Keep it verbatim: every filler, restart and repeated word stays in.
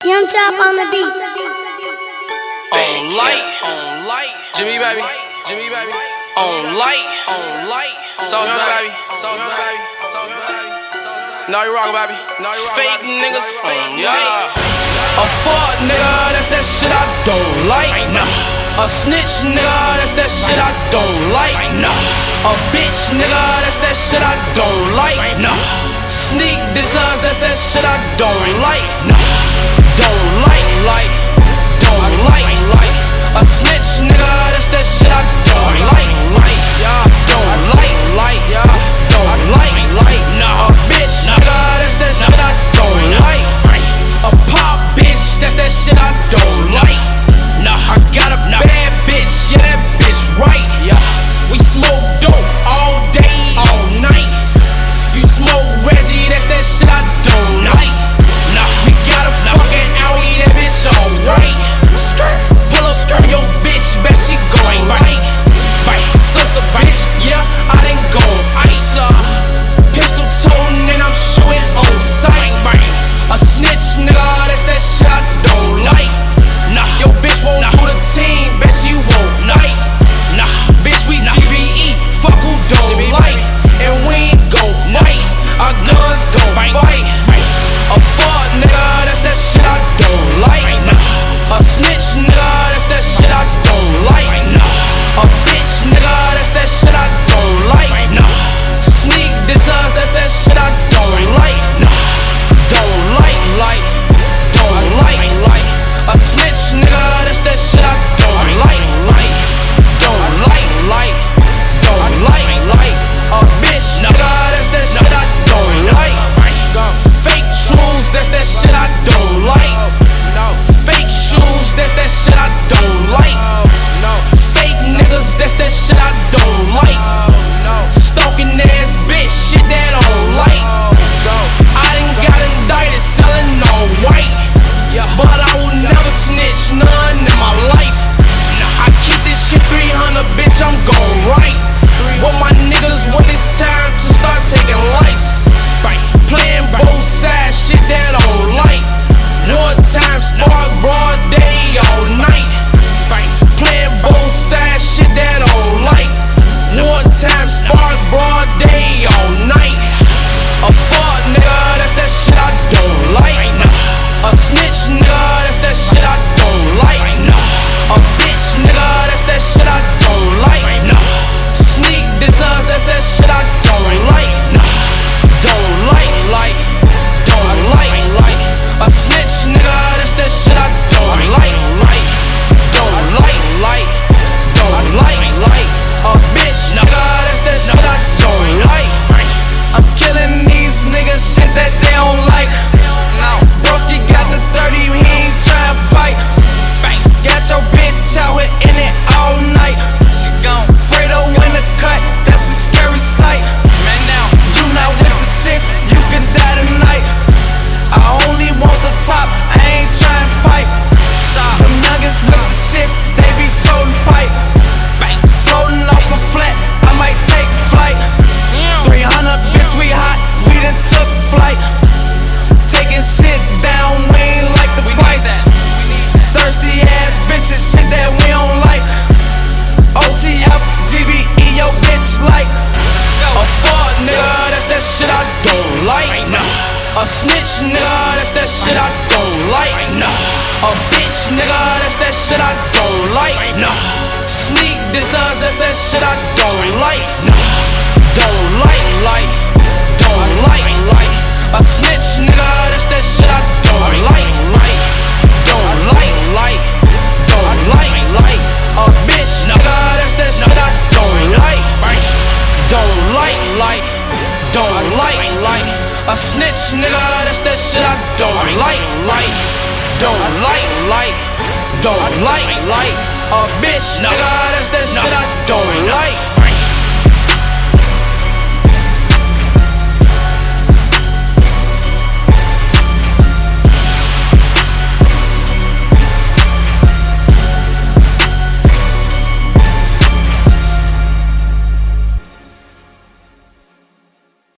Young Chop on the beat. On light, on light, Jimmy baby, Jimmy baby. On light, on light, sauce baby, sauce baby, sauce baby. Now you rock, baby. Now you rock, fake baby. Niggas, fake, yeah. A fuck nigga, that's that shit I don't like. Nah. A snitch nigga, that's that shit I don't like. Nah. A bitch nigga, that's that shit I don't like. Nah. Sneak dissers, that's that shit I don't like. Nah. Don't like, like, don't like, like. A snitch nigga, that's that shit I don't like, like. Yeah. Don't like, like, yeah. Don't like, like. Nah. A bitch nigga, that's that shit I don't like. A pop bitch, that's that shit I don't like. Nah, I got a bad bitch, yeah, that bitch right. Yeah, we smoke dope all day, all night. You smoke Reggie, that's that shit I don't like. Nah, we got a fucking Audi, that bitch alright. Skirt, pull up skirt, yo bitch, bet she going right. Right, sus a bitch, yeah, I done gon' ice her. Pistol toting and I'm shooting on sight. A snitch nigga, that's that shit I don't like. Nah, yo bitch won't do the team, bet she won't fight. Nah, bitch we G B E, fuck who don't like. And we ain't gon' fight, our guns gon' fight. A fuck nigga, that's that shit I don't like. A snitch nigga, that's that shit I don't like. A bitch nigga, that's that shit I don't like. Sneak dissers, that's that shit I don't like. Don't like, like, don't like, like. A snitch nigga, that's that shit I don't like, like. Don't like, like, don't like, like. A bitch nigga, that's that shit I don't like. Fake shoes, that's that shit I don't like. Fake shoes, that's that shit I don't like. Fake niggas, that's that shit I don't like. Stalking ass bitch, shit that I don't like. I done got indicted selling all white, but I will never snitch none in my life. I keep this shit three hundred, bitch, I'm gon' right. What my niggas when it's time to start taking lives. Playing both sides, shit that I don't like. Wartime spark, broad day, all night. Playing both sides, shit that I don't like. Wartime spark, broad day, all night. A fuck nigga, that's that shit I don't like. A snitch nigga, that's that shit I don't like. A bitch nigga, that's that shit I don't like. Sneak dissers, that's that shit I don't like. Don't like, like, don't like, like. A snitch nigga, that's that shit I don't like, like. Don't like, like, don't like, like. A bitch nigga, that's that shit I don't like. I'm killing these niggas, shit that they don't like. Broski got the thirty, he ain't tryna fight. Got your bitch out here in it all night. She gone. Fredo in the cut, that's a scary sight. Man down. You not with the six, you can die tonight. I only want the top, I ain't tryna pipe. Them nuggets with the six, they be toting pipe. Floating off a flat, I might take flight. three hundred, bitch, we hot, we done took flight. Taking shit down, we ain't like the price. Thirsty ass bitches, shit that we don't like. O T F, G B E, yo bitch like. A fuck nigga, that's that shit I don't like. A snitch nigga, that's that shit I don't like. A bitch nigga, that's that shit I don't like. Sneak dissers, that's that shit I don't like. Don't like, like, don't like, like. A snitch nigga, that's that shit I don't like, like. Don't like, like, don't like, like. A bitch nigga, that's that shit I don't like. Don't like, like, don't like, like. A snitch nigga, that's that shit I don't like, like. Don't like, like, don't like, like. A bitch nigga, that's that shit I don't like.